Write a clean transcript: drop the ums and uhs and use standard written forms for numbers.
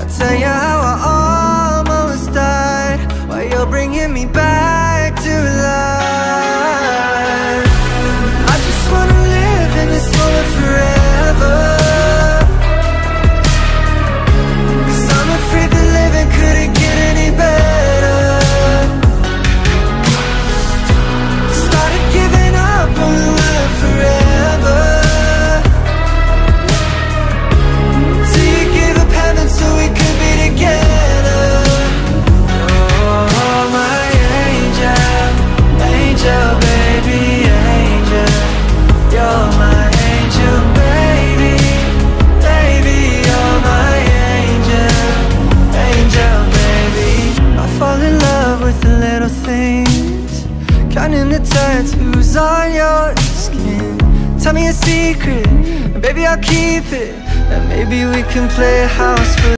I'll tell you how I almost died while you're bringing me back to life. I just wanna live in this moment forever, 'cause I'm afraid that living couldn't get any better. Started giving up on the world forever, till you gave up heaven so we could be together. Oh, my angel, angel, baby, angel. You're my angel, baby, baby. You're my angel, angel, baby. I fall in love with the little things, counting the tattoos on your skin. Tell me a secret, and baby I'll keep it, and maybe we can play house for